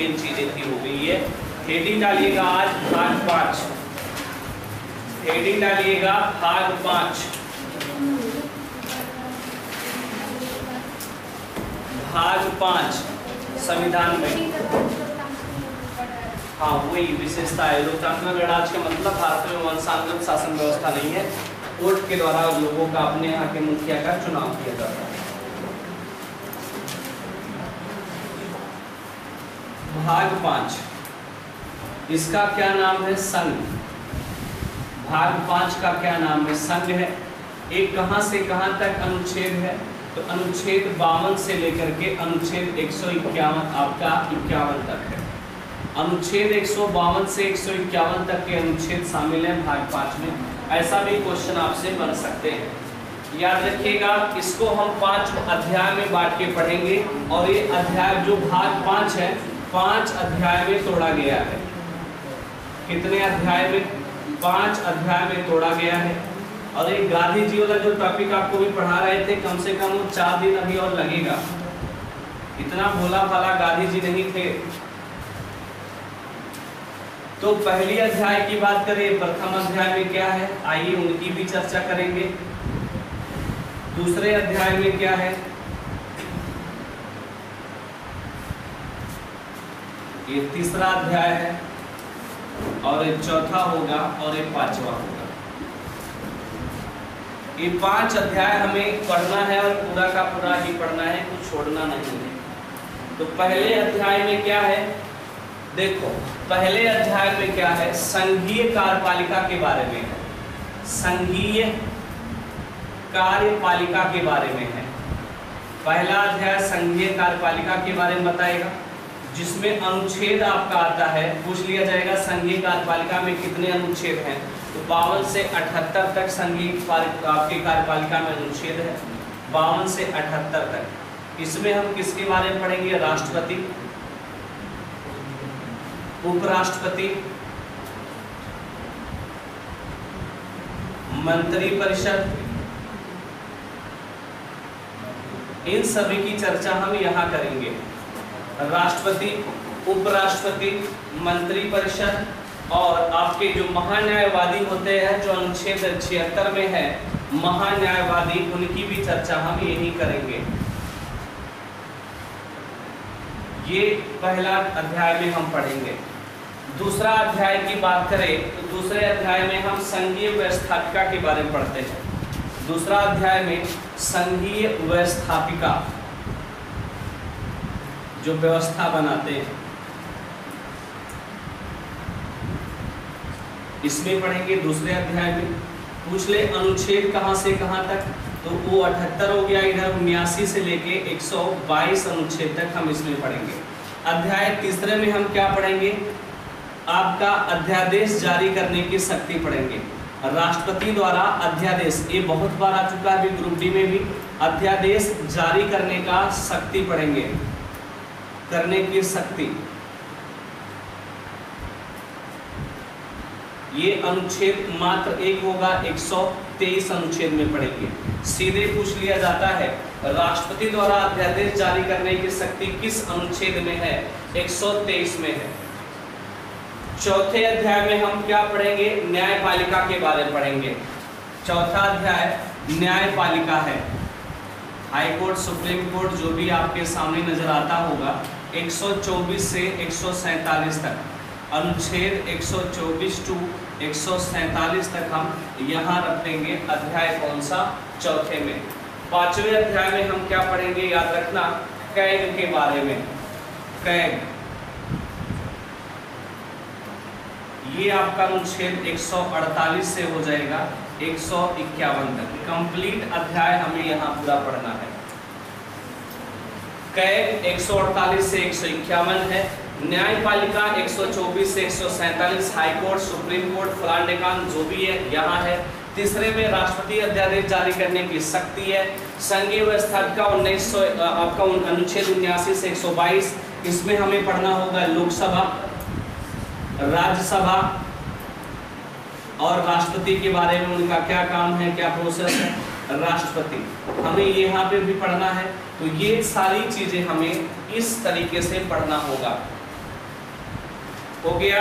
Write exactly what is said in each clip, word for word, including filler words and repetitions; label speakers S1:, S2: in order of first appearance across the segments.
S1: तीन चीजें थी हो गई है। हेडिंग डालिएगा आज भाग पांच, हेडिंग डालिएगा भाग पांच, भाग पांच संविधान में। हाँ वही विशेषता है लोकतांत्रिक गणराज्य का मतलब भारत में वंशानुगत शासन व्यवस्था नहीं है, वोट के द्वारा लोगों का अपने यहाँ के मुखिया का चुनाव किया जाता है। भाग पांच, इसका क्या नाम है? संघ। भाग पांच का क्या नाम है? संघ है। एक कहां से कहां तक अनुच्छेद है? तो अनुच्छेद बावन से लेकर के अनुच्छेद एक सौ इक्यावन आपका इक्यावन तक है। अनुच्छेद एक सौ बावन से एक सौ इक्यावन तक के अनुच्छेद शामिल हैं भाग पांच में। ऐसा भी क्वेश्चन आपसे बन सकते हैं। याद रखिएगा, इसको हम पांच अध्याय में बांट के पढ़ेंगे और ये अध्याय जो भाग पांच है पांच अध्याय में तोड़ा गया है। कितने अध्याय में? पांच अध्याय में तोड़ा गया है। और एक गांधी जी वाला जो टॉपिक आपको भी पढ़ा रहे थे, कम से कम वो चार दिन अभी और लगेगा। इतना भोला भाला गांधी जी नहीं थे। तो पहली अध्याय की बात करें, प्रथम अध्याय में क्या है, आइए उनकी भी चर्चा करेंगे। दूसरे अध्याय में क्या है, ये तीसरा अध्याय है, और ये चौथा होगा, और ये पांचवा होगा। ये पांच अध्याय हमें पढ़ना है और पूरा का पूरा ही पढ़ना है, कुछ छोड़ना नहीं है। तो पहले अध्याय में क्या है, देखो पहले अध्याय में क्या है, संघीय कार्यपालिका के बारे में है। संघीय कार्यपालिका के बारे में है। पहला अध्याय संघीय कार्यपालिका के बारे में बताएगा, जिसमें अनुच्छेद आपका आता है, पूछ लिया जाएगा संघीय कार्यपालिका में कितने अनुच्छेद हैं, तो बावन से अठहत्तर तक संघीय आपके कार्यपालिका में अनुच्छेद है, बावन से अठहत्तर तक। इसमें हम किसके बारे में पढ़ेंगे, राष्ट्रपति, उपराष्ट्रपति, मंत्रिपरिषद, इन सभी की चर्चा हम यहाँ करेंगे। राष्ट्रपति, उपराष्ट्रपति, मंत्रिपरिषद और आपके जो महान्यायवादी होते हैं, जो अनुच्छेद छिहत्तर में है महान्यायवादी, उनकी भी चर्चा हम यही करेंगे। ये पहला अध्याय में हम पढ़ेंगे। दूसरा अध्याय की बात करें तो दूसरे अध्याय में हम संघीय व्यवस्थापिका के बारे में पढ़ते हैं। दूसरा अध्याय में संघीय व्यवस्थापिका, जो व्यवस्था बनाते हैं, इसमें पढ़ेंगे। दूसरे अध्याय में पूछ ले अनुच्छेद कहां से कहां तक, तो वो अठहत्तर हो गया, इधर उन्यासी से लेके एक सौ बाईस अनुच्छेद तक हम इसमें पढ़ेंगे। अध्याय तीसरे में हम क्या पढ़ेंगे, आपका अध्यादेश जारी करने की शक्ति पढ़ेंगे। राष्ट्रपति द्वारा अध्यादेश, ये बहुत बार आ चुका है अभी ग्रुप डी में भी, अध्यादेश जारी करने का शक्ति पढ़ेंगे, करने की शक्ति। ये अनुच्छेद मात्र एक होगा, एक सौ तेईस अनुच्छेद में पढ़ेंगे। सीधे पूछ लिया जाता है राष्ट्रपति द्वारा अध्यादेश जारी करने की शक्ति किस अनुच्छेद में है, एक सौ तेईस में है। चौथे अध्याय में हम क्या पढ़ेंगे, न्यायपालिका के बारे में पढ़ेंगे। चौथा अध्याय न्यायपालिका है। हाई कोर्ट, सुप्रीम कोर्ट, जो भी आपके सामने नजर आता होगा, एक सौ चौबीस से एक सौ सैंतालीस तक, अनुच्छेद एक सौ चौबीस टू एक सौ सैंतालीस तक हम यहाँ रखेंगे। अध्याय कौन सा, चौथे में। पांचवें अध्याय में हम क्या पढ़ेंगे, याद रखना, कैग के बारे में। कैग, ये आपका अनुच्छेद एक सौ अड़तालीस से हो जाएगा एक सौ इक्यावन तक। कंप्लीट अध्याय हमें यहाँ पूरा पढ़ना है। कैग एक सौ अड़तालीस से एक सौ इक्यावन है। न्यायपालिका एक सौ चौबीस से एक सौ सैंतालीस, हाई कोर्ट, सुप्रीम कोर्ट, फलान ढिकान जो भी है यहाँ है। तीसरे में राष्ट्रपति अध्यादेश जारी करने की शक्ति है। संघीय व्यवस्थापिका उन्नीस सौ आपका अनुच्छेद उन्यासी से एक सौ बाईस, इसमें हमें पढ़ना होगा लोकसभा, राज्यसभा और राष्ट्रपति के बारे में, उनका क्या काम है, क्या प्रोसेस है। राष्ट्रपति हमें यहाँ पे भी पढ़ना है। तो ये सारी चीजें हमें इस तरीके से पढ़ना होगा। हो गया।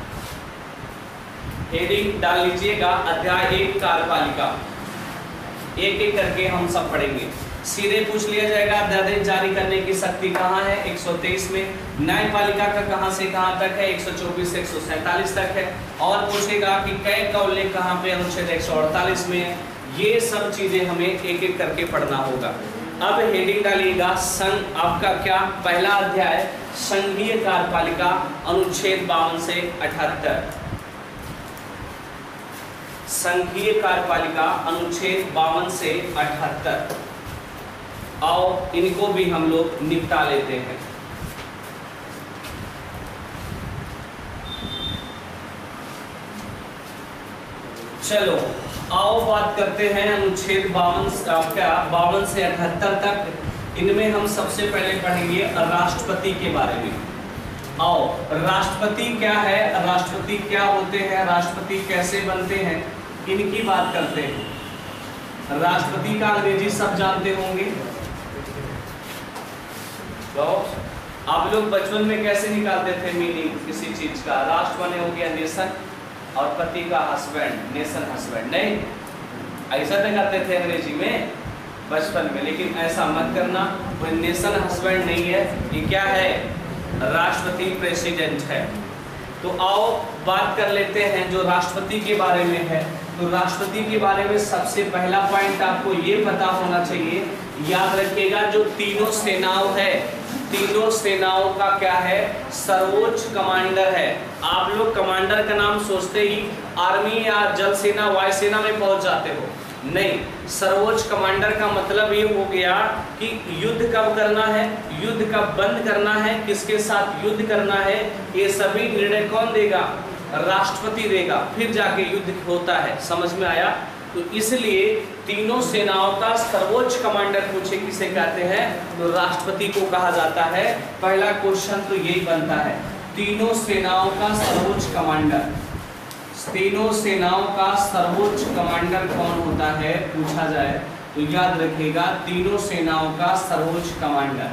S1: हेडिंग डाल लीजिएगा अध्याय एक कार्यपालिका, एक एक करके हम सब पढ़ेंगे। सीधे पूछ लिया जाएगा अध्यादेश जारी करने की शक्ति कहाँ है, एक सौ तेईस में। न्यायपालिका का कहाँ से कहाँ तक है, एक सौ चौबीस से एक सौ सैंतालीस तक है। और पूछेगा कि कै का उल्लेख कहाँ पे, अनुच्छेद एक सौ अड़तालीस में है। ये सब चीजें हमें एक एक करके पढ़ना होगा। अब हेडिंग डालिएगा संघ, आपका क्या पहला अध्याय संघीय कार्यपालिका, अनुच्छेद बावन से अठहत्तर। संघीय कार्यपालिका अनुच्छेद बावन से अठहत्तर। आओ इनको भी हम लोग निपटा लेते हैं। चलो आओ बात करते हैं अनुच्छेद बावन क्या बावन से अठहत्तर तक। इनमें हम सबसे पहले पढ़ेंगे राष्ट्रपति के बारे में। आओ राष्ट्रपति क्या है, राष्ट्रपति क्या होते हैं, राष्ट्रपति कैसे बनते हैं, इनकी बात करते हैं। राष्ट्रपति का अंग्रेजी सब जानते होंगे। तो आप लोग बचपन में कैसे निकालते थे मीनिंग किसी चीज का, राष्ट्र माने हो गया नेशन और पति का हस्बैंड, नेशन हस्बैंड, नहीं ऐसा तो करते थे अंग्रेजी में बचपन में। लेकिन ऐसा मत करना, कोई नेशन हस्बैंड नहीं है, ये क्या है, राष्ट्रपति प्रेसिडेंट है। तो आओ बात कर लेते हैं जो राष्ट्रपति के बारे में है। तो राष्ट्रपति के बारे में सबसे पहला पॉइंट आपको ये पता होना चाहिए, याद रखिएगा जो तीनों सेनाओं है, तीनों सेनाओं का क्या है, सर्वोच्च कमांडर है। आप लोग कमांडर का नाम सोचते ही आर्मी या जल सेना वायुसेना में पहुंच जाते हो, नहीं। सर्वोच्च कमांडर का मतलब ये हो गया कि युद्ध कब करना है, युद्ध कब बंद करना है, किसके साथ युद्ध करना है, ये सभी निर्णय कौन देगा, राष्ट्रपति देगा, फिर जाके युद्ध होता है। समझ में आया? तो इसलिए तीनों सेनाओं का सर्वोच्च कमांडर पूछे किसे कहते हैं, तो राष्ट्रपति को कहा जाता है। पहला क्वेश्चन तो यही बनता है, तीनों सेनाओं का सर्वोच्च कमांडर, तीनों सेनाओं का सर्वोच्च कमांडर कौन होता है पूछा जाए तो याद रखिएगा तीनों सेनाओं का सर्वोच्च कमांडर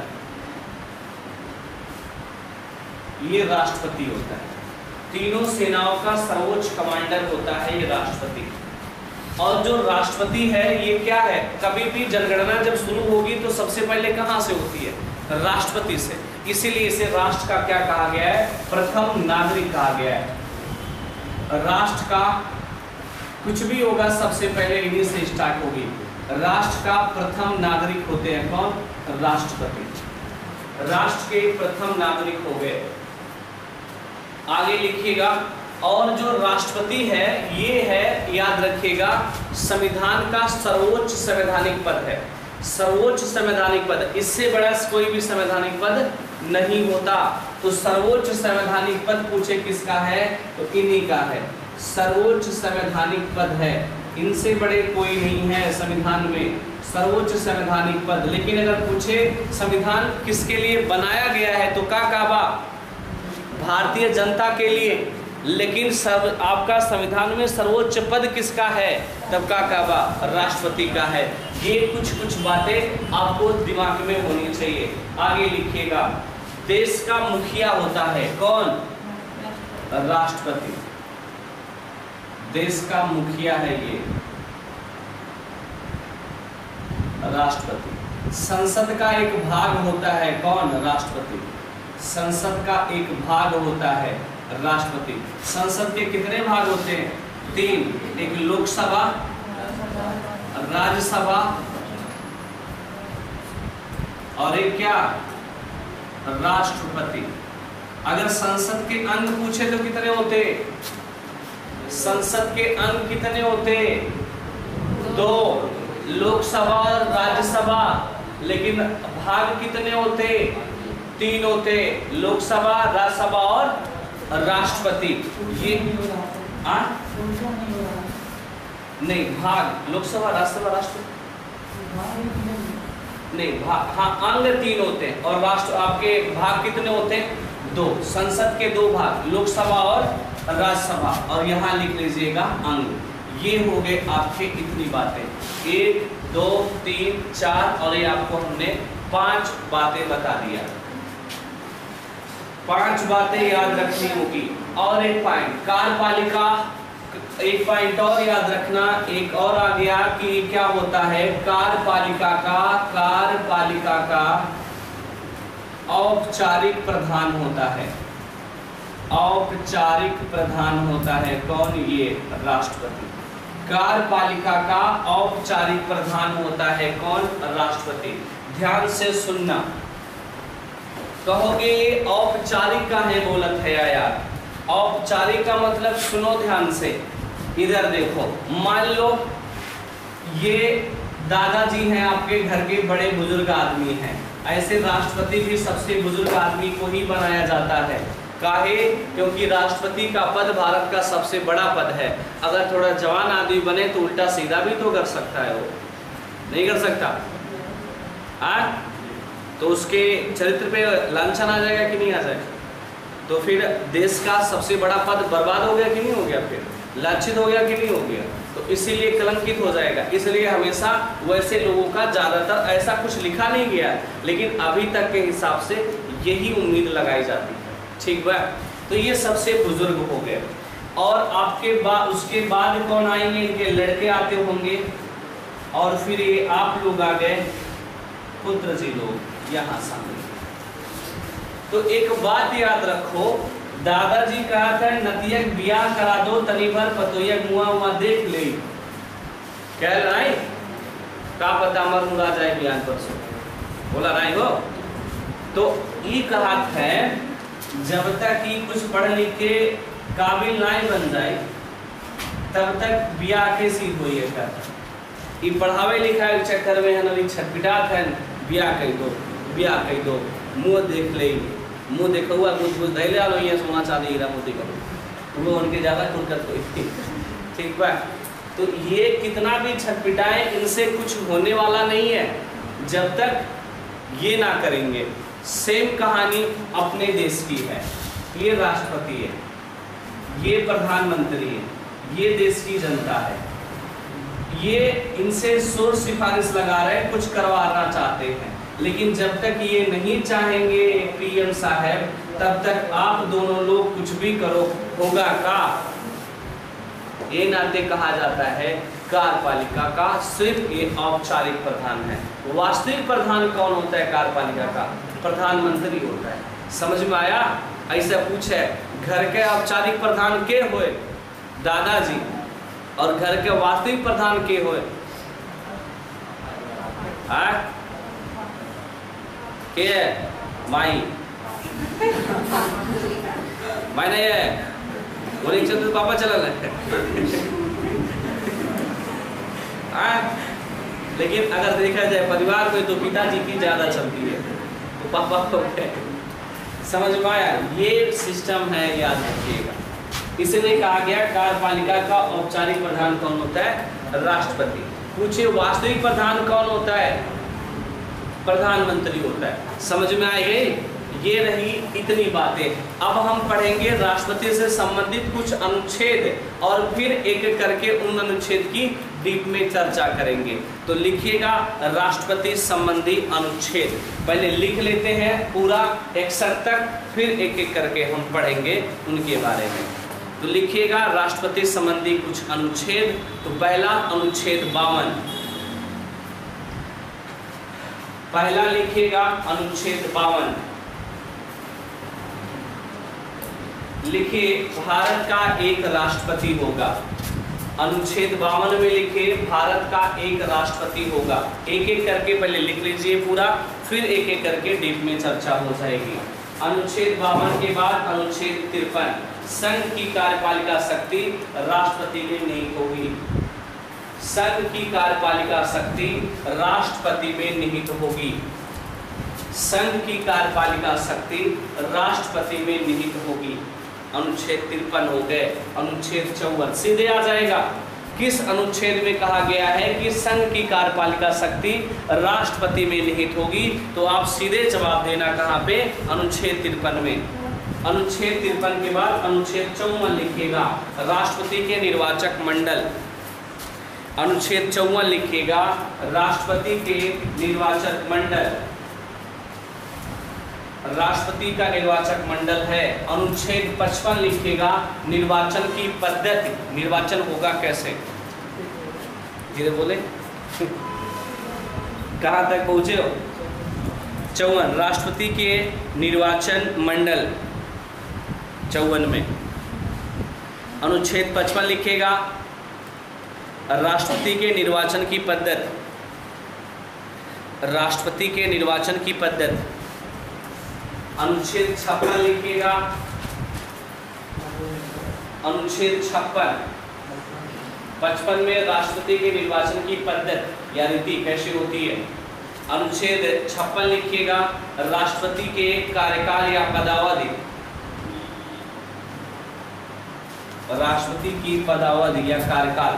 S1: ये राष्ट्रपति होता है। तीनों सेनाओं का सर्वोच्च कमांडर होता है ये राष्ट्रपति। और जो राष्ट्रपति है ये क्या है, कभी भी जनगणना जब शुरू होगी तो सबसे पहले कहां से होती है, राष्ट्रपति से। इसीलिए इसे राष्ट्र का क्या कहा गया है, प्रथम नागरिक कहा गया है। राष्ट्र का कुछ भी होगा सबसे पहले इन्हीं से स्टार्ट होगी। राष्ट्र का प्रथम नागरिक होते हैं कौन, राष्ट्रपति। राष्ट्र के प्रथम नागरिक हो गए। आगे लिखिएगा, और जो राष्ट्रपति है ये है, याद रखिएगा, संविधान का सर्वोच्च संवैधानिक पद है। सर्वोच्च संवैधानिक पद, इससे बड़ा कोई भी संवैधानिक पद नहीं होता। तो सर्वोच्च संवैधानिक पद पूछे किसका है, तो इन्हीं का है, सर्वोच्च संवैधानिक पद है। इनसे बड़े कोई नहीं है संविधान में, सर्वोच्च संवैधानिक पद। लेकिन अगर पूछे संविधान किसके लिए बनाया गया है तो का काबा, भारतीय जनता के लिए। लेकिन सब आपका संविधान में सर्वोच्च पद किसका है, तब का काबा राष्ट्रपति का है। ये कुछ कुछ बातें आपको दिमाग में होनी चाहिए। आगे लिखिएगा, देश का मुखिया होता है कौन, राष्ट्रपति। देश का मुखिया है ये राष्ट्रपति। संसद का एक भाग होता है कौन, राष्ट्रपति। संसद का एक भाग होता है राष्ट्रपति। संसद के कितने भाग होते हैं, तीन, एक लोकसभा, राज्यसभा और एक क्या, राष्ट्रपति। अगर संसद के अंग पूछे तो कितने होते, संसद के अंग कितने होते, दो, लोकसभा और राज्यसभा। लेकिन भाग कितने होते, तीन होते, लोकसभा, राज्यसभा और राष्ट्रपति। ये आ? नहीं, भाग लोकसभा, राज्यसभा, राष्ट्रपति नहीं, भाग हाँ, अंग तीन होते हैं और राष्ट्र आपके भाग कितने होते हैं, दो। संसद के दो भाग, लोकसभा और राज्यसभा। और यहाँ लिख लीजिएगा अंग। ये हो गए आपके इतनी बातें, एक दो तीन चार, और ये आपको हमने पांच बातें बता दिया। पांच बातें याद रखनी होगी। और एक पॉइंट, कार्यपालिका, एक पॉइंट और याद रखना, एक और आ गया कि क्या होता है, कार्यपालिका का कार्यपालिका का औपचारिक प्रधान होता है। औपचारिक प्रधान होता है कौन? ये राष्ट्रपति। कार्यपालिका का औपचारिक प्रधान होता है कौन? राष्ट्रपति। ध्यान से सुनना, कहोगे औपचारिक का है बोलत है यार। औपचारिक का मतलब सुनो ध्यान से, इधर देखो, मान लो ये दादाजी हैं, आपके घर के बड़े बुजुर्ग आदमी हैं, ऐसे राष्ट्रपति भी सबसे बुजुर्ग आदमी को ही बनाया जाता है। काहे? क्योंकि राष्ट्रपति का पद भारत का सबसे बड़ा पद है। अगर थोड़ा जवान आदमी बने तो उल्टा सीधा भी तो कर सकता है, वो नहीं कर सकता आ? तो उसके चरित्र पे लांछन आ जाएगा कि नहीं आ जाएगा? तो फिर देश का सबसे बड़ा पद बर्बाद हो गया कि नहीं हो गया, फिर लांछित हो गया कि नहीं हो गया? तो इसीलिए कलंकित हो जाएगा। इसलिए हमेशा वैसे लोगों का ज़्यादातर, ऐसा कुछ लिखा नहीं गया लेकिन अभी तक के हिसाब से यही उम्मीद लगाई जाती है। ठीक बा? तो ये सबसे बुजुर्ग हो गए। और आपके बाद उसके बाद कौन आएंगे? इनके लड़के आते होंगे, और फिर ये आप लोग आ गए, पुत्र जी लोग यहाँ सामने। तो एक बात याद रखो, दादाजी कहा था नतियक बियाह करा दो, तनी भर पतोयक मुआ मुआ देख ले, कह रहा का पता मर मुरा जाए बयान परसों, बोला राय हो। तो ये कहा है जब तक ही कुछ पढ़ लिख के काबिल ना बन जाए तब तक बियाह के सी हो ये पढ़ावे लिखावे के चक्कर में है छटपिटात है, बियाह कही दो बियाह कही दो, मुँह देख ले, मुँह देखा हुआ कुछ कुछ दे लो, ये सोना चांदी हीरा मोती करो, वो उनके ज़्यादा खुरकत हुई। ठीक बा? तो ये कितना भी छटपिटाए, इनसे कुछ होने वाला नहीं है जब तक ये ना करेंगे। सेम कहानी अपने देश की है, ये राष्ट्रपति है, ये प्रधानमंत्री है, ये देश की जनता है, ये इनसे शोर सिफारिश लगा रहे, कुछ करवाना चाहते हैं, लेकिन जब तक ये नहीं चाहेंगे पीएम साहब तब तक आप दोनों लोग कुछ भी करो होगा का। ये नाते कहा जाता है कार्यपालिका का सिर्फ ये औपचारिक प्रधान है। वास्तविक प्रधान कौन होता है कार्यपालिका का? प्रधानमंत्री होता है। समझ में आया? ऐसा पूछे घर के औपचारिक प्रधान के होए? दादाजी। और घर के वास्तविक प्रधान के होए? के माई मायने ये बोले चंद्र पापा चला है। लेकिन अगर देखा जाए परिवार में तो पिताजी की ज्यादा चलती है, तो पापा को समझ में आया? ये सिस्टम है, याद रखिएगा। इसलिए कहा गया कार्यपालिका का औपचारिक प्रधान कौन होता है? राष्ट्रपति। पूछिए वास्तविक प्रधान कौन होता है? प्रधानमंत्री होता है। समझ में आई गई? ये रही इतनी बातें। अब हम पढ़ेंगे राष्ट्रपति से संबंधित कुछ अनुच्छेद और फिर एक एक करके उन अनुच्छेद की डीप में चर्चा करेंगे। तो लिखिएगा राष्ट्रपति संबंधी अनुच्छेद, पहले लिख लेते हैं पूरा इकसठ तक, फिर एक एक करके हम पढ़ेंगे उनके बारे में। तो लिखिएगा राष्ट्रपति संबंधी कुछ अनुच्छेद। तो पहला अनुच्छेद बावन, पहला लिखिएगा अनुच्छेद बावन। लिखिए भारत का एक राष्ट्रपति होगा। अनुच्छेद बावन में लिखिए भारत का एक राष्ट्रपति होगा। एक एक करके पहले लिख लीजिए पूरा, फिर एक एक करके डीप में चर्चा हो जाएगी। अनुच्छेद बावन के बाद अनुच्छेद तिरपन, संघ की कार्यपालिका शक्ति राष्ट्रपति में नहीं होगी। संघ की कार्यपालिका शक्ति राष्ट्रपति में निहित होगी। संघ की कार्यपालिका शक्ति राष्ट्रपति में निहित होगी। अनुच्छेद तिरपन हो गए। अनुच्छेद चौवन सीधे आ जाएगा। किस अनुच्छेद में कहा गया है कि संघ की कार्यपालिका शक्ति राष्ट्रपति में निहित होगी? तो आप सीधे जवाब देना कहाँ पे? अनुच्छेद तिरपन में। अनुच्छेद तिरपन के बाद अनुच्छेद चौवन लिखिएगा राष्ट्रपति के निर्वाचक मंडल। अनुच्छेद चौवन लिखिएगा राष्ट्रपति के निर्वाचक मंडल। राष्ट्रपति का निर्वाचक मंडल है। अनुच्छेद पचपन लिखिएगा निर्वाचन की पद्धति, निर्वाचन होगा कैसे, धीरे बोले कहाँ तक पहुंचे हो। चौवन राष्ट्रपति के निर्वाचन मंडल, चौवन में अनुच्छेद पचपन लिखिएगा राष्ट्रपति के निर्वाचन की पद्धति, राष्ट्रपति के निर्वाचन की पद्धति। अनुच्छेद छप्पन लिखिएगा, अनुच्छेद छप्पन पचपन में राष्ट्रपति के निर्वाचन की पद्धति या रीति कैसी होती है। अनुच्छेद छप्पन लिखिएगा राष्ट्रपति के कार्यकाल या पदावधि, राष्ट्रपति की पदावधि या कार्यकाल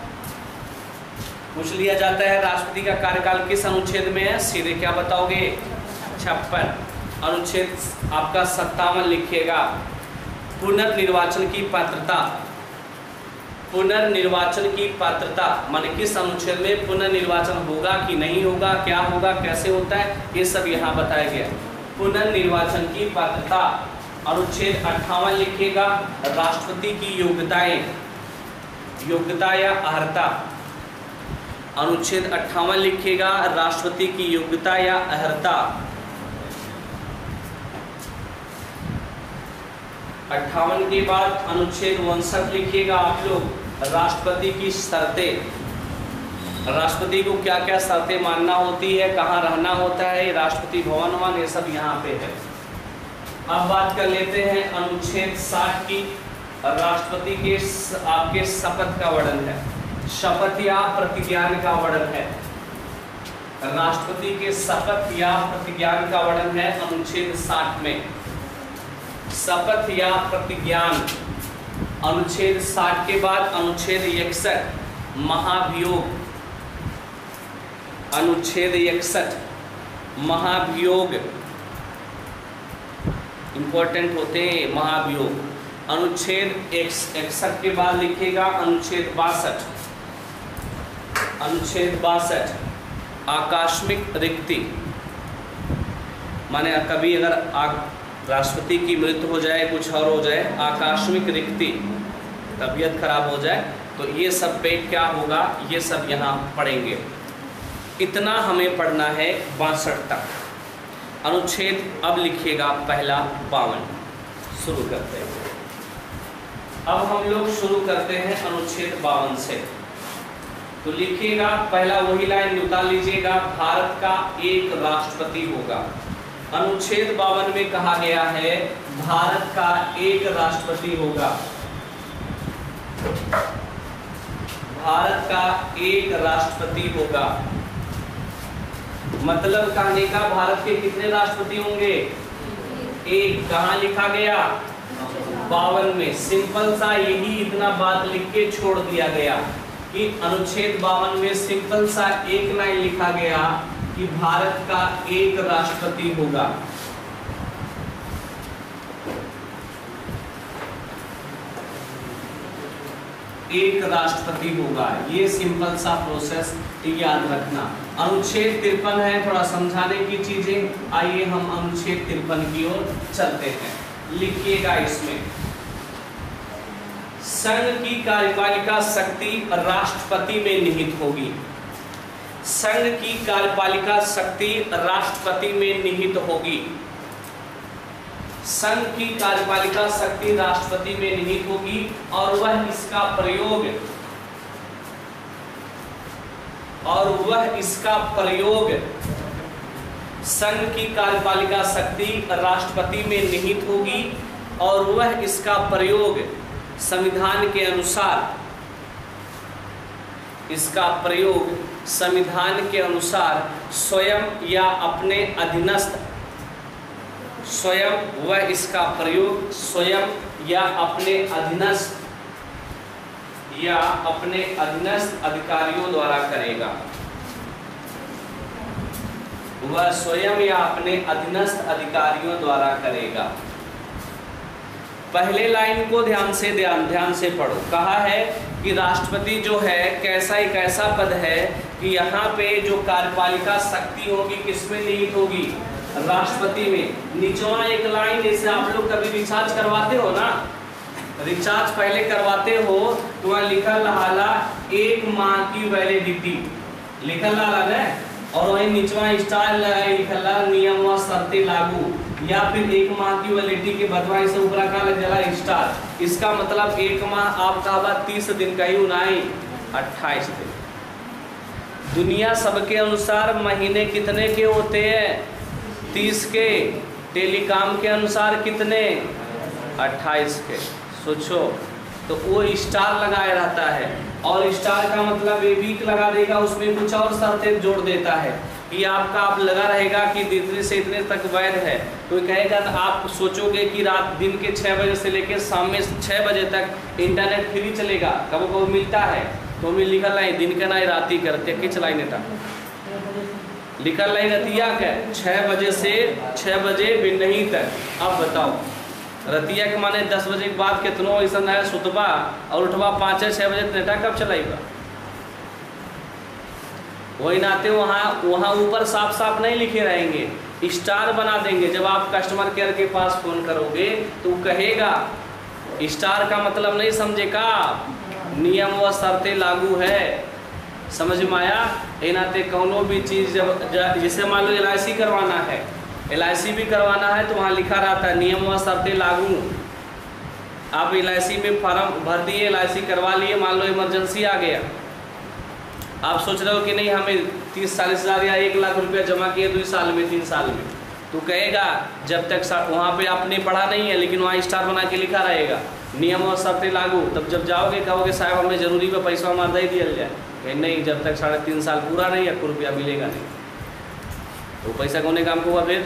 S1: पूछ लिया जाता है। राष्ट्रपति का कार्यकाल किस अनुच्छेद में है, सीधे क्या बताओगे, छप्पन। अनुच्छेद आपका सत्तावन लिखिएगा पुनर्निर्वाचन की पात्रता, पुनर्निर्वाचन की पात्रता माने किस अनुच्छेद में पुनर्निर्वाचन होगा कि नहीं होगा, क्या होगा, कैसे होता है, ये सब यहाँ बताया गया। पुनर्निर्वाचन की पात्रता। अनुच्छेद अट्ठावन लिखिएगा राष्ट्रपति की योग्यताएं, योग्यता या अर्हता। अनुच्छेद अट्ठावन लिखिएगा राष्ट्रपति की योग्यता या अर्हता। अट्ठावन के बाद अनुच्छेद उनसठ लिखिएगा आप लोग राष्ट्रपति की शर्तें, राष्ट्रपति को क्या क्या शर्तें मानना होती है, कहाँ रहना होता है, राष्ट्रपति भवन वन ये सब यहाँ पे है। अब बात कर लेते हैं अनुच्छेद साठ की, राष्ट्रपति के आपके शपथ का वर्णन है, शपथ या प्रतिज्ञान का वर्णन है। राष्ट्रपति के शपथ या प्रतिज्ञान का वर्णन है अनुच्छेद साठ में। शपथ या प्रतिज्ञान अनुच्छेद साठ के बाद अनुच्छेद इकसठ महाभियोग, अनुच्छेद इकसठ महाभियोग इंपॉर्टेंट होते हैं महाभियोग। अनुच्छेद इकसठ के बाद लिखिएगा अनुच्छेद बासठ, अनुच्छेद बासठ आकस्मिक रिक्ति माने कभी अगर राष्ट्रपति की मृत्यु हो जाए, कुछ और हो जाए, आकस्मिक रिक्ति, तबीयत खराब हो जाए, तो ये सब पे क्या होगा, ये सब यहाँ पढ़ेंगे। इतना हमें पढ़ना है बासठ तक। अनुच्छेद अब लिखिएगा पहला बावन, शुरू करते हैं। अब हम लोग शुरू करते हैं अनुच्छेद बावन से। तो लिखिएगा पहला वही लाइन निकाल लीजिएगा, भारत का एक राष्ट्रपति होगा। अनुच्छेद बावन में कहा गया है भारत का एक राष्ट्रपति होगा, भारत का एक राष्ट्रपति होगा। मतलब कहने का भारत के कितने राष्ट्रपति होंगे, एक। कहाँ लिखा गया, बावन में। सिंपल सा यही इतना बात लिख के छोड़ दिया गया कि अनुच्छेद बावन में सिंपल सा एक लाइन लिखा गया कि भारत का एक राष्ट्रपति होगा। एक राष्ट्रपति होगा, ये सिंपल सा प्रोसेस याद रखना। अनुच्छेद तिरपन है, थोड़ा समझाने की चीजें। आइए हम अनुच्छेद तिरपन की ओर चलते हैं। लिखिएगा इसमें, संघ की कार्यपालिका शक्ति राष्ट्रपति में निहित होगी। संघ की कार्यपालिका शक्ति राष्ट्रपति में निहित होगी। संघ की कार्यपालिका शक्ति राष्ट्रपति में निहित होगी और वह इसका प्रयोग और वह इसका प्रयोग संघ की कार्यपालिका शक्ति राष्ट्रपति में निहित होगी और वह इसका प्रयोग संविधान के अनुसार इसका प्रयोग संविधान के अनुसार स्वयं या अपने अधीनस्थ स्वयं वह इसका प्रयोग स्वयं या अपने अधीनस्थ या अपने अधीनस्थ अधिकारियों द्वारा करेगा। वह स्वयं या अपने अधीनस्थ अधिकारियों द्वारा करेगा। पहले लाइन को ध्यान से ध्यान ध्यान से पढ़ो। कहा है कि राष्ट्रपति जो है कैसा एक ऐसा पद है कि यहाँ पे जो कार्यपालिका शक्ति होगी किसमें निहित होगी, राष्ट्रपति में निचवा एक लाइन, जैसे आप लोग कभी रिचार्ज करवाते हो ना, रिचार्ज पहले करवाते हो तो वहाँ लिखल रहा एक माह की वैलिडिटी लिखल रहा है, और वही निचवा स्टार लगाई लिखल नियम व शर्तें लागू, या फिर एक माह की वैलिडिटी के बदवाई से ऊपर का लग जाला स्टार। इसका मतलब एक माह आपका बाद तीस दिन का ही उनाई अट्ठाईस दिन। दुनिया सबके अनुसार महीने कितने के होते हैं? तीस के। टेलीकॉम के अनुसार कितने? अट्ठाईस के। सोचो, तो वो स्टार लगाए रहता है, और स्टार का मतलब ये वीक लगा देगा, उसमें कुछ और शर्तें जोड़ देता है कि आपका आप लगा रहेगा कि इतने से इतने तक वैध है। तो कहेगा तो आप सोचोगे कि रात दिन के छः बजे से लेकर शाम में छः बजे तक इंटरनेट फ्री चलेगा, कब कब मिलता है, तो मैं लिखल नहीं दिन के ना राती करते कि चलाई नेता लिखल नहीं रतिया के छः बजे से छः बजे भी नहीं तक। अब बताओ रतिया के माने दस बजे के बाद कितनों ऐसा है सुतबा और उठवा पाँच छः बजे नेटा कब चलाएगा? वही नाते वहाँ वहाँ ऊपर साफ साफ नहीं लिखे रहेंगे, स्टार बना देंगे। जब आप कस्टमर केयर के पास फ़ोन करोगे तो कहेगा, स्टार का मतलब नहीं समझेगा, नियम व शर्तें लागू है। समझ में आया? ये नाते कौनो भी चीज़ जब जैसे मान लो एल आई सी करवाना है, एल आई सी भी करवाना है तो वहाँ लिखा रहता है नियम व शर्तें लागू। आप एल आई सी में फॉर्म भर दिए, एल आई सी करवा लिए, मान लो इमरजेंसी आ गया, आप सोच रहे हो कि नहीं हमें तीस चालीस हज़ार या एक लाख रुपया जमा किए दो साल में तीन साल में, तो कहेगा जब तक वहाँ पे आपने पढ़ा नहीं है, लेकिन वहाँ स्टार बना के लिखा रहेगा नियम और शर्तें लागू। तब जब जाओगे कहोगे साहब हमें ज़रूरी पे पैसा हमारा दे दिया जाए, कहीं नहीं, जब तक साढ़े तीन साल पूरा नहीं एक रुपया मिलेगा नहीं, तो पैसा कौन काम को हुआ? फिर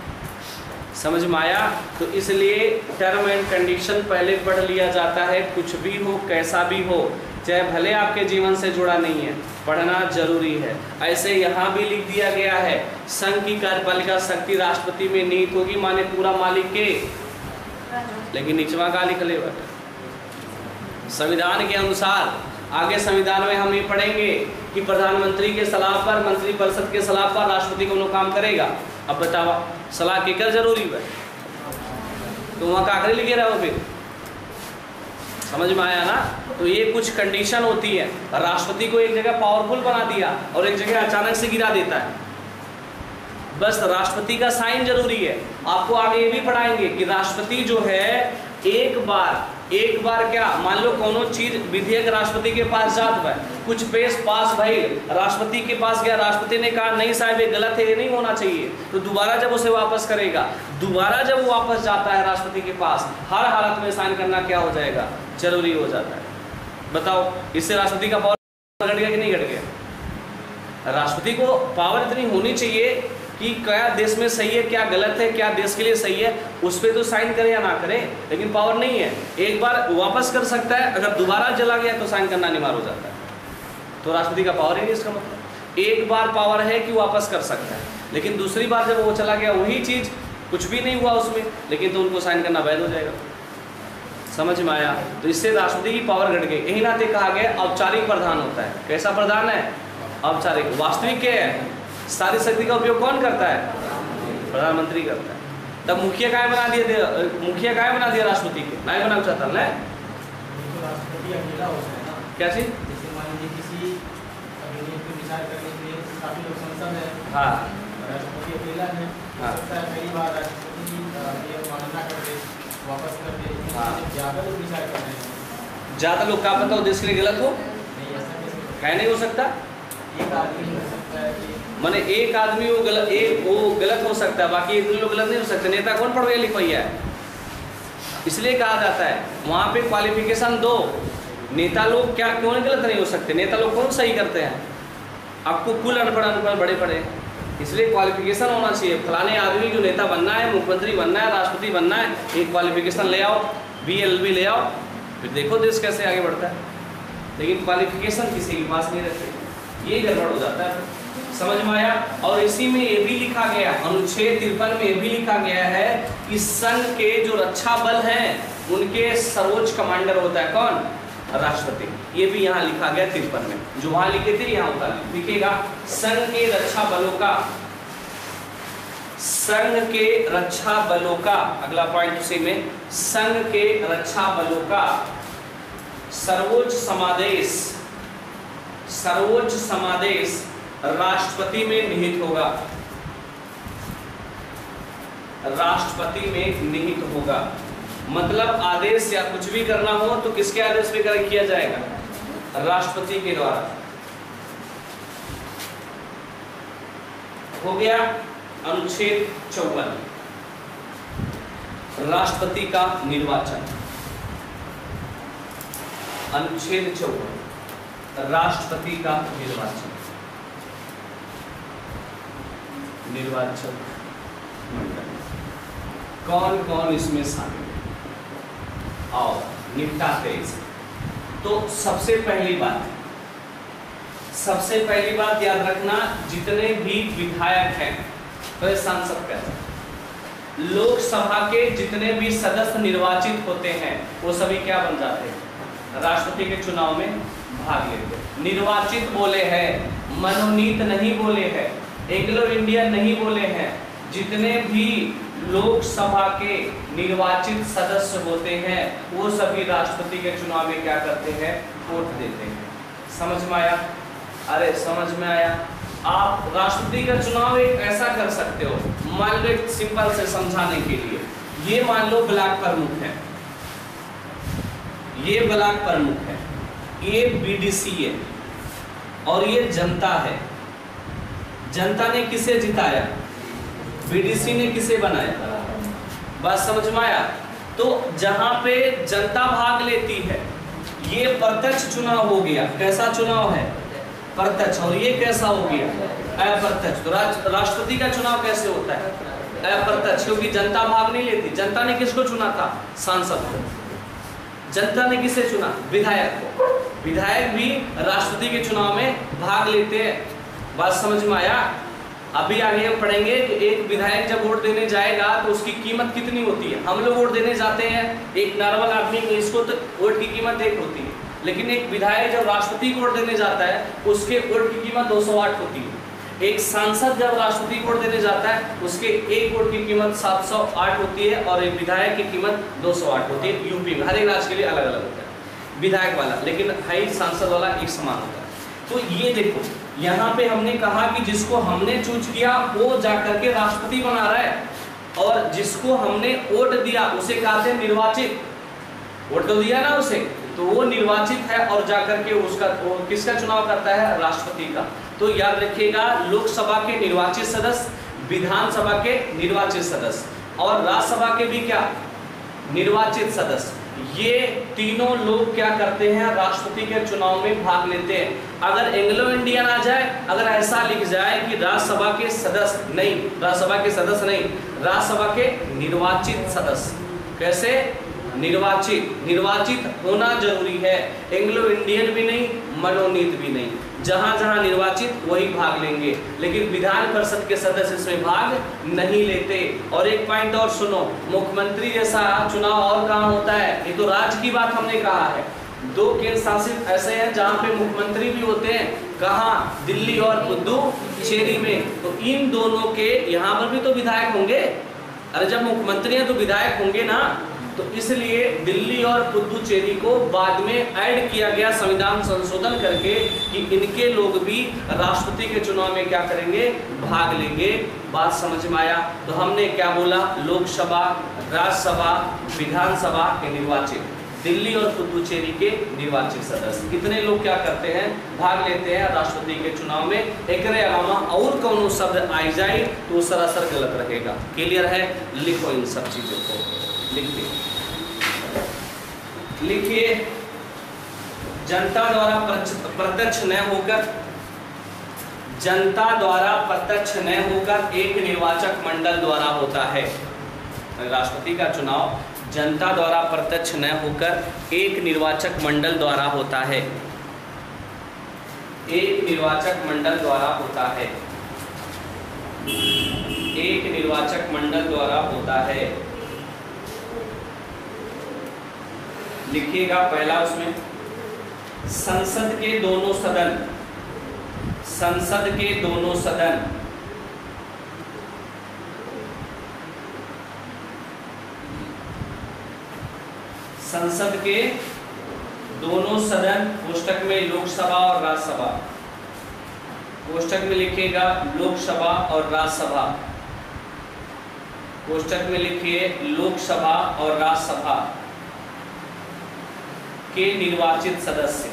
S1: समझ में आया? तो इसलिए टर्म एंड कंडीशन पहले पढ़ लिया जाता है, कुछ भी हो कैसा भी हो, चाहे भले आपके जीवन से जुड़ा नहीं है, पढ़ना जरूरी है। ऐसे यहाँ भी लिख दिया गया है, संघ की कार्यपालिका शक्ति राष्ट्रपति में निहित होगी, माने पूरा मालिक के, लेकिन निचवा का लिख ले संविधान के अनुसार। आगे संविधान में हम ये पढ़ेंगे कि प्रधानमंत्री के सलाह पर, मंत्रिपरिषद के सलाह पर राष्ट्रपति को काम करेगा। अब बताओ सलाह के कर जरूरी है, तो वहाँ काकरे लिखे रहो फिर। समझ में आया ना? तो ये कुछ कंडीशन होती है। राष्ट्रपति को एक जगह पावरफुल बना दिया और एक जगह अचानक से गिरा देता है, बस राष्ट्रपति का साइन जरूरी है। आपको आगे ये भी पढ़ाएंगे कि राष्ट्रपति जो है एक बार एक बार क्या मान लो कोनो चीज विधेयक राष्ट्रपति के पास जात है, कुछ पेश पास भाई राष्ट्रपति के पास गया, राष्ट्रपति ने कहा नहीं साहब ये गलत है, ये नहीं होना चाहिए, तो दोबारा जब उसे वापस करेगा, दोबारा जब वो वापस जाता है राष्ट्रपति के पास, हर हालत में साइन करना क्या हो जाएगा? जरूरी हो जाता है। बताओ इससे राष्ट्रपति का पावर घट गया कि नहीं घट गया? राष्ट्रपति को पावर इतनी होनी चाहिए कि क्या देश में सही है, क्या गलत है, क्या देश के लिए सही है, उस पर तो साइन करे या ना करे, लेकिन पावर नहीं है। एक बार वापस कर सकता है, अगर दोबारा चला गया तो साइन करना अनिवार्य हो जाता है। तो राष्ट्रपति का पावर ही नहीं, इसका मतलब एक बार पावर है कि वापस कर सकता है, लेकिन दूसरी बार जब वो चला गया वही चीज़ कुछ भी नहीं हुआ उसमें, लेकिन तो उनको साइन करना वैध हो जाएगा। समझ में आया? तो इससे राष्ट्रपति की पावर घट गई। यही नाते कहा गया औपचारिक प्रधान होता है। कैसा प्रधान है? औपचारिक। वास्तविक क्या है? सारी शक्ति का उपयोग कौन करता है? प्रधानमंत्री करता है। तब मुखिया काय बना दिया, मुखिया काय बना दिया राष्ट्रपति के, नहीं बना चाहता ना क्या चीज? हाँ ज्यादा लोग क्या बताओ देश के लिए गलत हो, कहीं नहीं हो सकता। माने एक आदमी वो गलत एक वो गलत हो सकता है, बाकी एक लोग गलत नहीं हो सकते। नेता कौन पढ़ लिख भैया है, इसलिए कहा जाता है वहाँ पे क्वालिफिकेशन दो। नेता लोग क्या क्यों गलत नहीं हो सकते? नेता लोग कौन सही करते हैं? आपको कुल अनपढ़ अनपढ़ बड़े पड़े, इसलिए क्वालिफिकेशन होना चाहिए। फलाने आदमी जो नेता बनना है, मुख्यमंत्री बनना है, राष्ट्रपति बनना है, एक क्वालिफिकेशन ले आओ, बी एल बी ले आओ, फिर देखो देश कैसे आगे बढ़ता है। लेकिन क्वालिफिकेशन किसी के पास नहीं रहते, ये गड़बड़ हो जाता है। समझ में आया? और इसी में ये भी लिखा गया, अनुच्छेद तिरपन में ये भी लिखा गया है कि संघ के जो रक्षा बल हैं उनके सर्वोच्च कमांडर होता है कौन? राष्ट्रपति। ये भी यहाँ लिखा गया तिरपन में, जो वहां लिखे थे यहाँ होता लिखेगा। संघ के रक्षा बलों का संघ के रक्षा बलों का, अगला पॉइंट उसी में, संघ के रक्षा बलों का सर्वोच्च समादेश, सर्वोच्च समादेश राष्ट्रपति में निहित होगा, राष्ट्रपति में निहित होगा। मतलब आदेश या कुछ भी करना हो तो किसके आदेश पे कर किया जाएगा? राष्ट्रपति के द्वारा। हो गया अनुच्छेद चौवन, राष्ट्रपति का निर्वाचन। अनुच्छेद चौवन, राष्ट्रपति का निर्वाचन, निर्वाचन मंडल। कौन कौन इसमें शामिल है और निपटाते इसे। तो सबसे पहली बात, सबसे पहली बात याद रखना, जितने भी विधायक हैं, तो सांसद कहते हैं, लोकसभा के जितने भी सदस्य निर्वाचित होते हैं वो सभी क्या बन जाते हैं? राष्ट्रपति के चुनाव में भाग लेते हैं। निर्वाचित बोले हैं, मनोनीत नहीं बोले हैं, एंग्लो इंडियन नहीं बोले हैं। जितने भी लोकसभा के निर्वाचित सदस्य होते हैं वो सभी राष्ट्रपति के चुनाव में क्या करते हैं? वोट देते हैं। समझ में आया? अरे समझ में आया। आप राष्ट्रपति का चुनाव एक ऐसा कर सकते हो, मान लो एक सिंपल से समझाने के लिए, ये मान लो ब्लॉक प्रमुख है, ये ब्लॉक प्रमुख है, ये बीडीसी है और ये जनता है। जनता ने किसे जिताया? बीडीसी ने किसे बनाया? बात समझ में आया? तो जहां पे जनता भाग लेती है ये प्रत्यक्ष चुनाव हो गया। कैसा चुनाव है? प्रत्यक्ष। और ये कैसा हो गया? अप्रत्यक्ष। तो राष्ट्रपति का चुनाव कैसे होता है? अप्रत्यक्ष, क्योंकि जनता भाग नहीं लेती। जनता ने किसको चुना था? सांसद को। जनता ने किसे चुना? विधायक को। विधायक भी राष्ट्रपति के चुनाव में भाग लेते हैं। बात समझ में आया? अभी आगे हम पढ़ेंगे कि एक विधायक जब वोट देने जाएगा तो उसकी कीमत कितनी होती है। हम लोग वोट देने जाते हैं, एक नॉर्मल आदमी को, इसको तो वोट की कीमत एक होती है, लेकिन एक विधायक जब राष्ट्रपति को वोट देने जाता है उसके वोट की कीमत दो सौ आठ होती है। एक सांसद जब राष्ट्रपति को वोट देने जाता है उसके एक वोट की कीमत सात सौ आठ होती है और एक विधायक की कीमत दो सौ आठ होती है। यूपी में हर एक राज्य के लिए अलग अलग होता है विधायक वाला, लेकिन हाई सांसद वाला एक समान होता है। तो ये देखो, यहाँ पे हमने कहा कि जिसको हमने चूज किया वो जाकर के राष्ट्रपति बना रहा है, और जिसको हमने वोट दिया उसे कहते हैं निर्वाचित। वोट तो दिया ना उसे, तो वो निर्वाचित है और जाकर के उसका वो किसका चुनाव करता है? राष्ट्रपति का। तो याद रखिएगा, लोकसभा के निर्वाचित सदस्य, विधानसभा के निर्वाचित सदस्य और राज्यसभा के भी क्या? निर्वाचित सदस्य। ये तीनों लोग क्या करते हैं? राष्ट्रपति के चुनाव में भाग लेते हैं। अगर एंग्लो इंडियन आ जाए, अगर ऐसा लिख जाए कि राज्यसभा के सदस्य नहीं, राज्यसभा के सदस्य नहीं, राज्यसभा के निर्वाचित सदस्य। कैसे? निर्वाचित। निर्वाचित होना जरूरी है। एंग्लो इंडियन भी नहीं, मनोनीत भी नहीं। जहां जहां निर्वाचित वही भाग लेंगे, लेकिन विधान परिषद के सदस्य इसमें भाग नहीं लेते। और एक पॉइंट और सुनो, मुख्यमंत्री जैसा चुनाव और कहाँ होता है? ये तो राज्य की बात हमने कहा है। दो केंद्र शासित ऐसे हैं जहाँ पे मुख्यमंत्री भी होते हैं। कहाँ? दिल्ली और पुदुचेरी में। तो इन दोनों के यहाँ पर भी तो विधायक होंगे। अरे जब मुख्यमंत्री हैं तो विधायक होंगे ना। तो इसलिए दिल्ली और पुदुचेरी को बाद में ऐड किया गया संविधान संशोधन करके कि इनके लोग भी राष्ट्रपति के चुनाव में क्या करेंगे? भाग लेंगे। बात समझ में आया? तो हमने क्या बोला? लोकसभा, राज्यसभा, विधानसभा के निर्वाचित, दिल्ली और पुदुचेरी के निर्वाचित सदस्य, कितने लोग क्या करते हैं? भाग लेते हैं राष्ट्रपति के चुनाव में। एक अलावा और कौन शब्द आई जाए तो सरासर गलत रहेगा। क्लियर है? लिखो इन सब चीजों को, लिखिए लिखिए जनता द्वारा प्रत्यक्ष न होकर, जनता द्वारा प्रत्यक्ष न होकर एक निर्वाचक मंडल द्वारा होता है। राष्ट्रपति का चुनाव जनता द्वारा प्रत्यक्ष न होकर एक निर्वाचक मंडल द्वारा होता है। एक निर्वाचक मंडल द्वारा होता है। एक निर्वाचक मंडल द्वारा होता है। लिखिएगा पहला उसमें, संसद के दोनों सदन, संसद के दोनों सदन संसद के दोनों सदन, कोष्टक में लोकसभा और राज्यसभा, कोष्टक में लिखिएगा लोकसभा और राज्यसभा, कोष्टक में लिखिए लोकसभा और राज्यसभा के निर्वाचित सदस्य,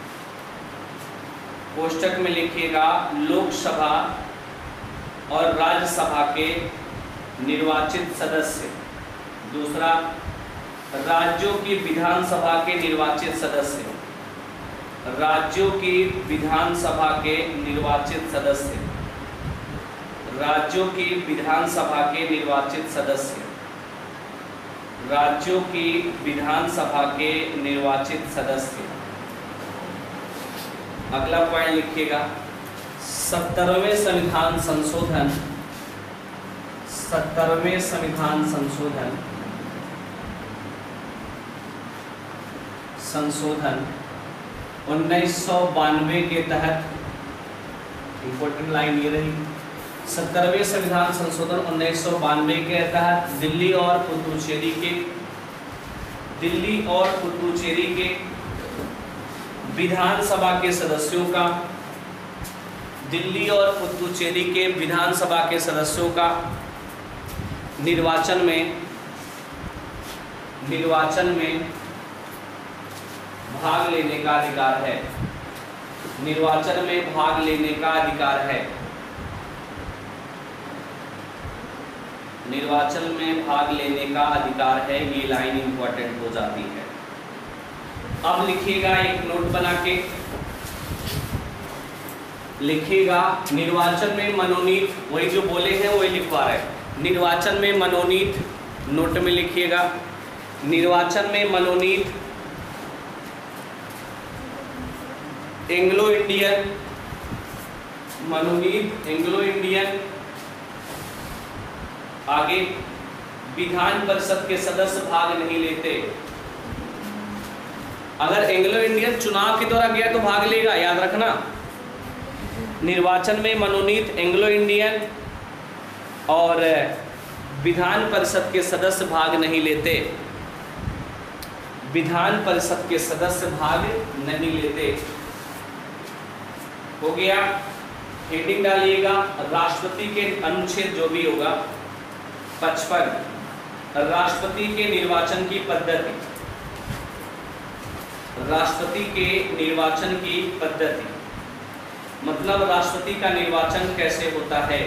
S1: कोष्टक में लिखिएगा लोकसभा और राज्यसभा के निर्वाचित सदस्य। दूसरा, राज्यों की विधानसभा के निर्वाचित सदस्य, राज्यों की विधानसभा के निर्वाचित सदस्य, राज्यों की विधानसभा के निर्वाचित सदस्य, राज्यों की विधानसभा के निर्वाचित सदस्य। अगला पॉइंट लिखिएगा, सत्तरवें संविधान संशोधन, सत्तरवें संविधान संशोधन संशोधन उन्नीस सौ बानवे के तहत, इंपॉर्टेंट लाइन ये रही, सत्तरवें संविधान संशोधन उन्नीस सौ बानवे के तहत दिल्ली और पुडुचेरी के दिल्ली और पुडुचेरी के विधानसभा के सदस्यों का दिल्ली और पुडुचेरी के विधानसभा के सदस्यों का निर्वाचन में निर्वाचन में भाग लेने का अधिकार है, निर्वाचन में भाग लेने का अधिकार है, निर्वाचन में भाग लेने का अधिकार है। ये लाइन इंपॉर्टेंट हो जाती है। अब लिखिएगा, एक नोट बना के लिखिएगा, निर्वाचन में मनोनीत, वही जो बोले हैं वही लिखवा रहे हैं। निर्वाचन में मनोनीत, नोट में लिखिएगा, निर्वाचन में मनोनीत एंग्लो इंडियन, मनोनीत एंग्लो इंडियन, आगे विधान परिषद के सदस्य भाग नहीं लेते। अगर एंग्लो इंडियन चुनाव के द्वारा गया तो भाग लेगा, याद रखना। निर्वाचन में मनोनीत एंग्लो इंडियन और विधान परिषद के सदस्य भाग नहीं लेते, विधान परिषद के सदस्य भाग नहीं लेते। हो गया। हेडिंग डालिएगा, राष्ट्रपति के अनुच्छेद जो भी होगा पचपन, राष्ट्रपति के निर्वाचन की पद्धति, राष्ट्रपति के निर्वाचन की पद्धति मतलब राष्ट्रपति का निर्वाचन कैसे होता है।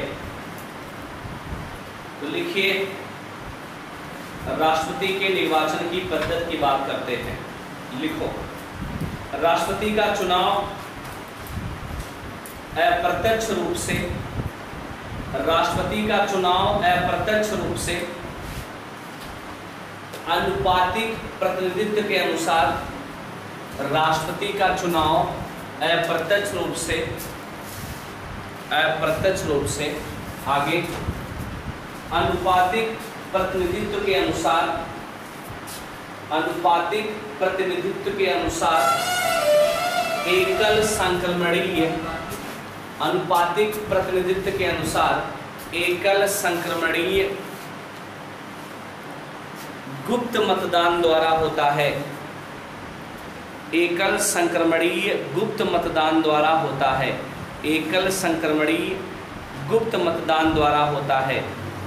S1: तो लिखिए, राष्ट्रपति के निर्वाचन की पद्धति की बात करते हैं। लिखो, राष्ट्रपति का चुनाव अप्रत्यक्ष रूप से राष्ट्रपति का चुनाव अप्रत्यक्ष रूप से आनुपातिक प्रतिनिधित्व के अनुसार राष्ट्रपति का चुनाव अप्रत्यक्ष रूप से अप्रत्यक्ष रूप से आगे अनुपातिक प्रतिनिधित्व के अनुसार अनुपातिक प्रतिनिधित्व के अनुसार एकल संक्रमणीय अनुपातिक प्रतिनिधित्व के अनुसार एकल संक्रमणीय गुप्त मतदान द्वारा होता है। एकल संक्रमणीय गुप्त मतदान द्वारा होता है। एकल संक्रमणीय गुप्त मतदान द्वारा होता है।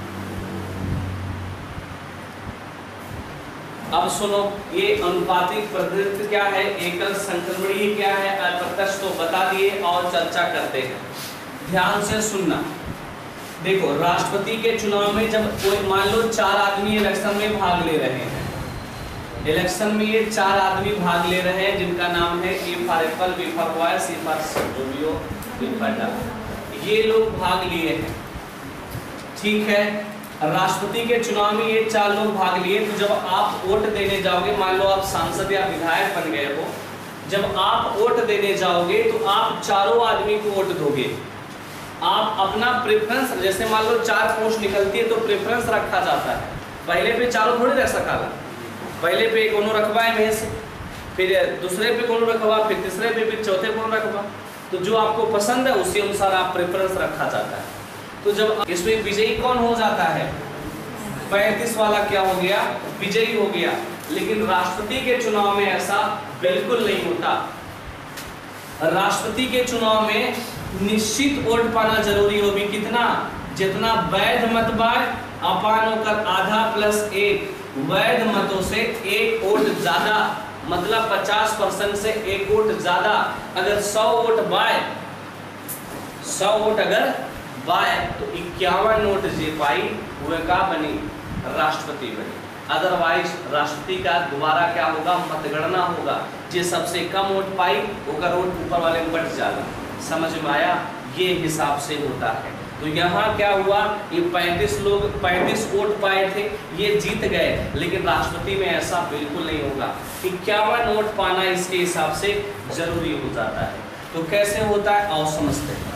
S1: अब सुनो, ये अनुपातिक प्रतिनिधित्व क्या है, एकल संक्रमणीय क्या है, अप्रत्यक्ष तो बता दिए और चर्चा करते हैं। ध्यान से सुनना। देखो, राष्ट्रपति के चुनाव में जब कोई मान लो चार आदमी इलेक्शन में भाग ले रहे हैं, इलेक्शन में ये चार आदमी भाग ले रहे हैं जिनका नाम है A for apple, B for boy, C for Romeo, D for dog. ये लोग भाग लिए हैं, ठीक है। राष्ट्रपति के चुनाव में ये चार लोग भाग लिए, तो जब आप वोट देने जाओगे, मान लो आप सांसद या विधायक बन गए हो, जब आप वोट देने जाओगे तो आप चारों आदमी को वोट दोगे। आप अपना प्रेफरेंस, जैसे मान लो चार पोस्ट निकलती है तो प्रेफरेंस रखा जाता है। पहले पे चारों थोड़ी रख सका, पहले पे कोनो रखवा है में से, फिर दूसरे पे कोनो रखवा, फिर तीसरे पे, फिर चौथे कोनो रखवा। तो जो आपको पसंद है उसी अनुसार आप प्रेफरेंस रखा जाता है। तो जब इसमें विजयी कौन हो जाता है, पैंतीस वाला क्या हो गया, विजयी हो गया। लेकिन राष्ट्रपति के चुनाव में ऐसा बिल्कुल नहीं होता। राष्ट्रपति के चुनाव में निश्चित वोट पाना जरूरी हो भी कितना, जितना वैध मत बाय अपान होकर आधा प्लस एक, वैध मतों से एक वोट ज्यादा, मतलब पचास परसेंट से एक वोट ज्यादा। अगर सौ वोट बाय सौ वोट अगर बाय तो इक्यावन वोट जे पाई हुए का बनी राष्ट्रपति बनी। अदरवाइज राष्ट्रपति का दोबारा क्या होगा, मतगणना होगा। जे सबसे कम वोट पाई ओकर वोट ऊपर वाले में बढ़ जाएगा। समझ में आया? ये हिसाब से होता है। तो यहाँ क्या हुआ, ये पैंतीस लोग पैंतीस वोट पाए थे, ये जीत गए, लेकिन राष्ट्रपति में ऐसा बिल्कुल नहीं होगा। इक्यावन वोट पाना इसके हिसाब से जरूरी हो जाता है। तो कैसे होता है आओ समझते हैं।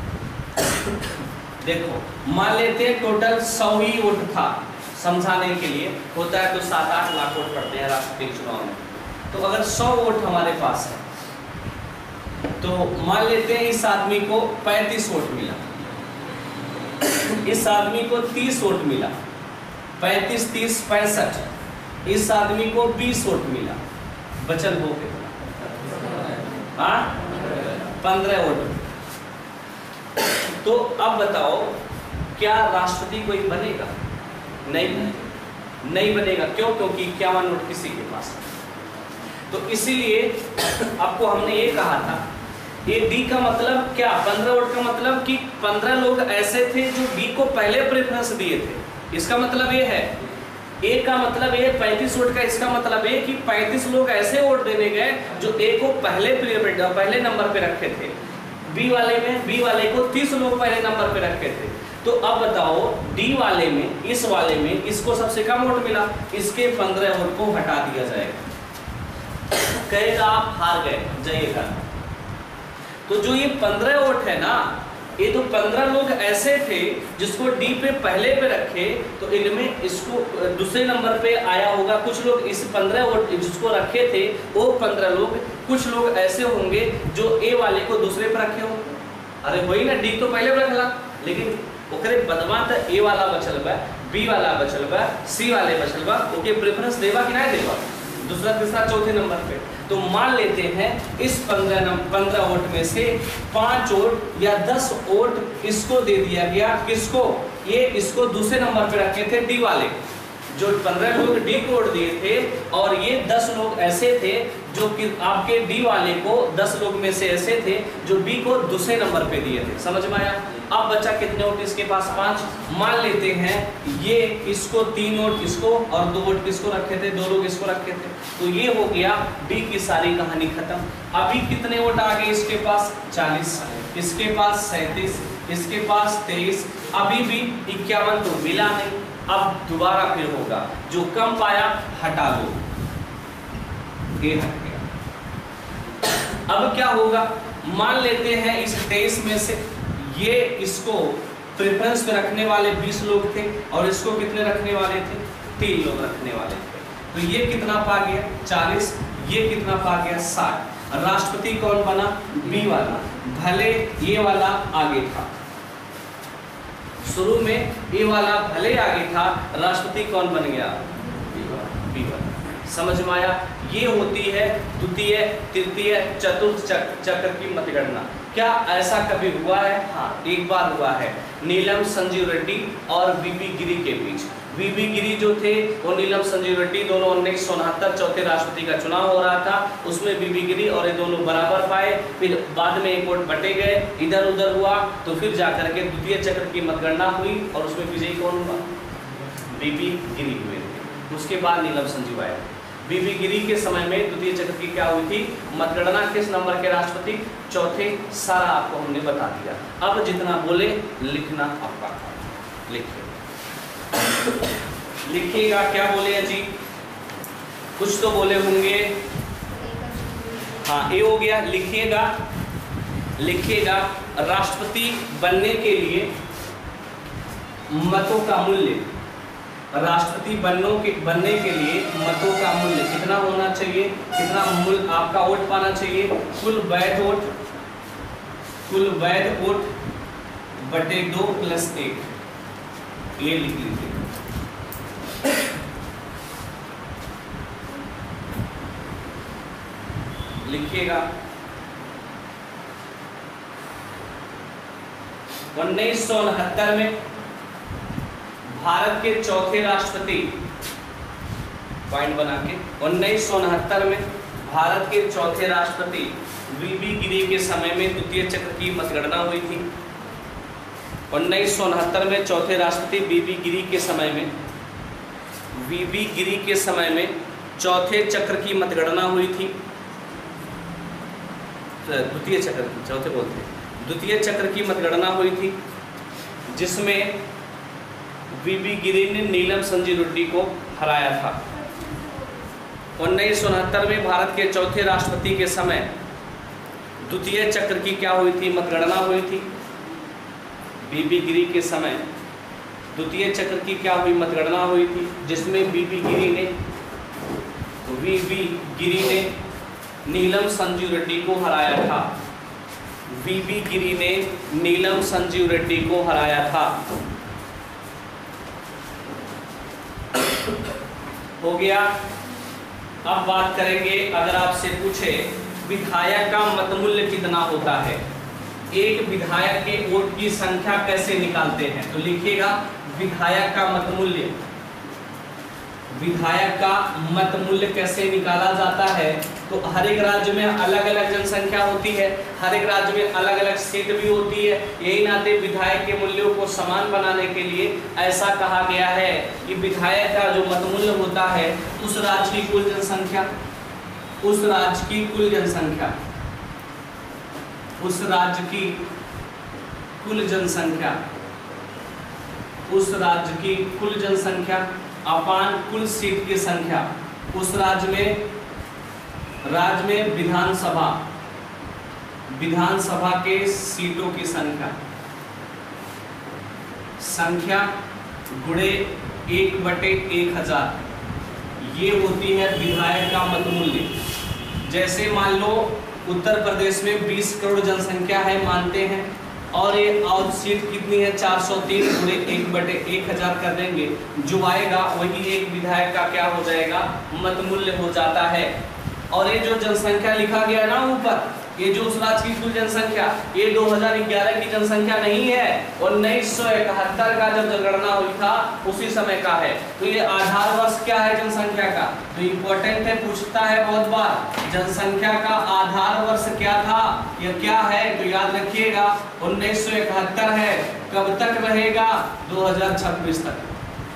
S1: देखो मान लेते हैं टोटल सौ ही वोट था, समझाने के लिए होता है तो सात आठ लाख वोट पड़ते हैं राष्ट्रपति चुनाव में। तो अगर सौ वोट हमारे पास है तो मान लेते हैं इस आदमी को पैंतीस वोट मिला, इस आदमी को तीस वोट मिला, पैंतीस तीस पैंसठ, इस आदमी को बीस वोट मिला, बचल हो कितना, पंद्रह वोट। तो अब बताओ क्या राष्ट्रपति कोई बनेगा? नहीं, नहीं बनेगा। क्यों? क्योंकि इक्यावन वोट किसी के पास है। तो इसीलिए आपको हमने ये कहा था, ये डी का मतलब क्या, पंद्रह वोट का मतलब कि पंद्रह लोग ऐसे थे जो बी को पहले प्रेफरेंस दिए थे। इसका मतलब ये है, ए का मतलब ये पैंतीस वोट का, इसका मतलब ये कि पैंतीस लोग ऐसे वोट देने गए जो ए को पहले पहले नंबर पे रखे थे। बी वाले में बी वाले को तीस लोग पहले नंबर पे रखे थे। तो अब बताओ डी वाले में, इस वाले में इसको सबसे कम वोट मिला, इसके पंद्रह वोट को हटा दिया जाएगा। कहेगा आप हार गए, जाइएगा। तो जो ये पंद्रह वोट है ना, ये तो पंद्रह लोग ऐसे थे जिसको डी पे पहले पे रखे, तो इनमें इसको दूसरे नंबर पे आया होगा। कुछ लोग इस पंद्रह वोट जिसको रखे थे वो पंद्रह लोग, कुछ लोग ऐसे होंगे जो ए वाले को दूसरे पे रखे हो। अरे वही ना, डी तो पहले पे रखला, लेकिन ओकरे बदमा त ए वाला बचल बा, बी वाला बचल बा, सी वाले बचल बा, ओके प्रेफरेंस देवा कि नहीं देवा, दूसरा तीसरा चौथे नंबर पे। तो मान लेते हैं इस पंद्रह पंद्रह वोट में से पांच वोट या दस वोट इसको दे दिया गया। किसको? ये इसको दूसरे नंबर पे रखे थे डी वाले, जो पंद्रह लोग डी को वोट दिए थे, और ये दस लोग ऐसे थे जो कि आपके डी वाले को दस लोग में से ऐसे थे जो बी को दूसरे नंबर पे दिए थे। समझ में आया? अब बचा कितने वोट इसके पास? पांच। मान लेते हैं ये इसको तीन वोट इसको और दो वोट किसको रखे थे, दो लोग इसको रखे थे। तो ये हो गया डी की सारी कहानी खत्म। अभी कितने वोट आ गए इसके पास? चालीस, इसके पास सैंतीस, इसके पास तेईस, अभी भी इक्यावन तो मिला नहीं। अब दोबारा फिर होगा, जो कम पाया हटा दो, ये हट गया। अब क्या होगा, मान लेते हैं इस तेईस में से ये इसको प्रेफरेंस पे रखने वाले बीस लोग थे और इसको कितने रखने वाले थे? तीन लोग रखने वाले थे। तो ये कितना पा गया? चालीस। ये कितना पा गया? साठ। राष्ट्रपति कौन बना? बी वाला, भले ये वाला आगे था। शुरू में ये वाला भले आगे था, राष्ट्रपति कौन बन गया? बी वाला। समझ में आया? ये होती है द्वितीय, तृतीय, चतुर्थ चक्र की मतगणना। क्या ऐसा कभी हुआ है? हाँ, एक बार हुआ है, नीलम संजीव रेड्डी और बीबी गिरी के बीच। बीबी गिरी जो थे वो नीलम संजीव रेड्डी, दोनों उन्नीस सौ उनहत्तर चौथे राष्ट्रपति का चुनाव हो रहा था, उसमें बीबी गिरी और ये दोनों बराबर पाए। फिर बाद में एक वोट बटे गए, इधर उधर हुआ, तो फिर जाकर के द्वितीय चक्र की मतगणना हुई और उसमें विजयी कौन हुआ? बीबी गिरी हुए थे। उसके बाद नीलम संजीव आए। बीबी गिरी के समय में द्वितीय चक्र की क्या हुई थी मतगणना? किस नंबर के राष्ट्रपति? चौथे। सारा आपको हमने बता दिया। अब जितना बोले लिखना आपका काम। लिखिए, लिखिएगा। क्या बोले हैं जी? कुछ तो बोले होंगे। हाँ, ये हो गया। लिखिएगा, लिखिएगा। राष्ट्रपति बनने के लिए मतों का मूल्य, राष्ट्रपति बनने के बनने के लिए मतों का मूल्य कितना होना चाहिए? कितना मूल्य आपका वोट पाना चाहिए? कुल वैध वोट, कुल वैध वोट बटे दो प्लस एक, ये लिख लीजिए। लिखिएगा। उन्नीस सौ उनहत्तर में भारत के चौथे राष्ट्रपति, पॉइंट बना के, उन्नीस सौ उनहत्तर में भारत के चौथे राष्ट्रपति वीबी गिरी के समय में द्वितीय चक्र की मतगणना हुई थी। उन्नीस सौ उनहत्तर में चौथे राष्ट्रपति वीबी गिरी के समय में वीबी गिरी के समय में चौथे चक्र की मतगणना हुई थी। द्वितीय चक्र की, चौथे बोलते हैं, द्वितीय चक्र की मतगणना हुई थी, जिसमें वीबी गिरी ने नीलम संजीव रेड्डी को हराया था। उन्नीस सौ उनहत्तर में भारत के चौथे राष्ट्रपति के समय द्वितीय चक्र की क्या हुई थी, मतगणना हुई थी। वीबी गिरी के समय द्वितीय चक्र की क्या हुई, मतगणना हुई थी, जिसमें वीबी गिरी ने वीबी गिरी ने नीलम संजीव रेड्डी को हराया था। वीबी गिरी ने नीलम संजीव रेड्डी को हराया था। हो गया। अब बात करेंगे, अगर आपसे पूछे विधायक का मतमूल्य कितना होता है, एक विधायक के वोट की संख्या कैसे निकालते हैं, तो लिखिएगा विधायक का मतमूल्य। विधायक का मतमूल्य कैसे निकाला जाता है, तो हर एक राज्य में अलग अलग जनसंख्या होती है, हर एक राज्य में अलग अलग सीट भी होती है। यही नाते विधायक के मूल्यों को समान बनाने के लिए ऐसा कहा गया है कि विधायक का जो मतमूल्य होता है उस राज्य की कुल जनसंख्या उस राज्य की कुल जनसंख्या उस राज्य की कुल जनसंख्या उस राज्य की कुल जनसंख्या अपान कुल सीट की संख्या, उस राज्य में राज्य में विधानसभा विधानसभा के सीटों की संख्या संख्या गुणे एक बटे एक हजार, ये होती है विधायक का मतमूल्य। जैसे मान लो उत्तर प्रदेश में बीस करोड़ जनसंख्या है मानते हैं, और ये और सीट कितनी है, चार सौ तीन गुणे एक बटे एक हजार कर देंगे, जो आएगा वही एक विधायक का क्या हो जाएगा, मतमूल्य हो जाता है। और ये जो जनसंख्या लिखा गया ना ऊपर, ये जो उस राज्य की कुल जनसंख्या, ये दो हज़ार ग्यारह की जनसंख्या नहीं है, उन्नीस सौ इकहत्तर का जब जनगणना हुई था उसी समय का है। तो ये आधार वर्ष क्या है जनसंख्या का, तो इम्पोर्टेंट है, पूछता है बहुत बार, जनसंख्या का आधार वर्ष क्या था, यह क्या है, तो याद रखिएगा उन्नीस सौ इकहत्तर है। कब तक रहेगा, दो हज़ार छब्बीस तक,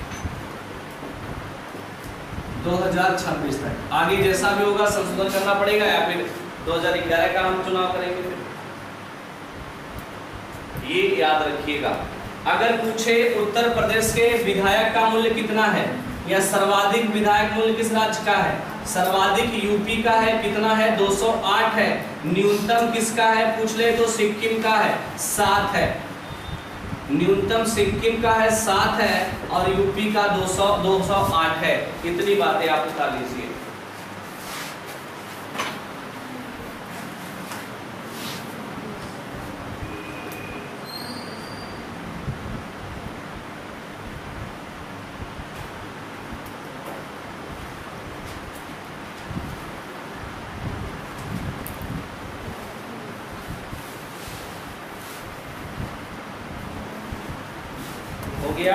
S1: दो हज़ार छब्बीस तक। आगे जैसा भी होगा संशोधन करना पड़ेगा, या फिर दो हज़ार ग्यारह का हम चुनाव करेंगे। फिर ये याद रखिएगा। अगर पूछे उत्तर प्रदेश के विधायक का मूल्य कितना है, या सर्वाधिक विधायक मूल्य किस राज्य का है, सर्वाधिक यूपी का है, कितना है, दो सौ आठ है। न्यूनतम किसका है पूछ ले तो सिक्किम का है, सात है। न्यूनतम सिक्किम का है, सात है, और यूपी का दो सौ दो सौ आठ है। इतनी बातें आप बता लीजिए। गया।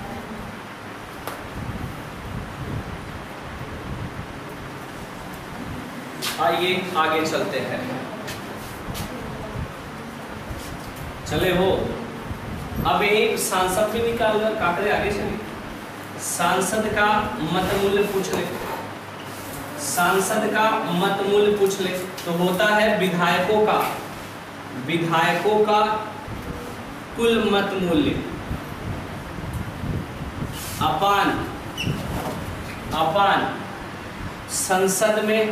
S1: आइए आगे चलते हैं। चले हो, अब एक सांसद भी निकाल कर काट रहे, आगे चलिए। सांसद का मत मूल्य पूछ ले, सांसद का मत मूल्य पूछ ले तो होता है विधायकों का विधायकों का कुल मत मूल्य अपान अपान संसद में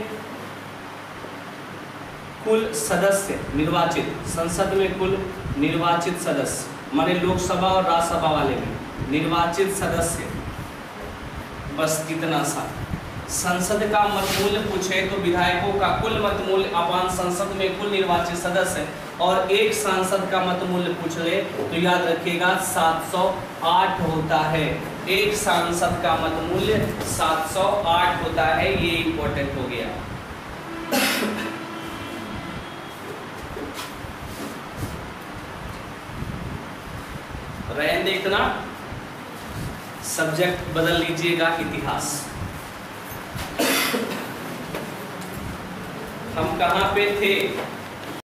S1: कुल सदस्य निर्वाचित, संसद में कुल निर्वाचित सदस्य, माने लोकसभा और राज्यसभा वाले में निर्वाचित सदस्य, बस इतना सा। संसद का मत मूल्य पूछे तो विधायकों का कुल मत मूल्य अपान संसद में कुल निर्वाचित सदस्य, और एक सांसद का मत मूल्य पूछ ले तो याद रखिएगा सात सौ आठ होता है। एक सांसद का मत मूल्य सात सौ आठ होता है, ये इंपॉर्टेंट हो गया। रहने इतना, सब्जेक्ट बदल लीजिएगा इतिहास। हम कहाँ पे थे?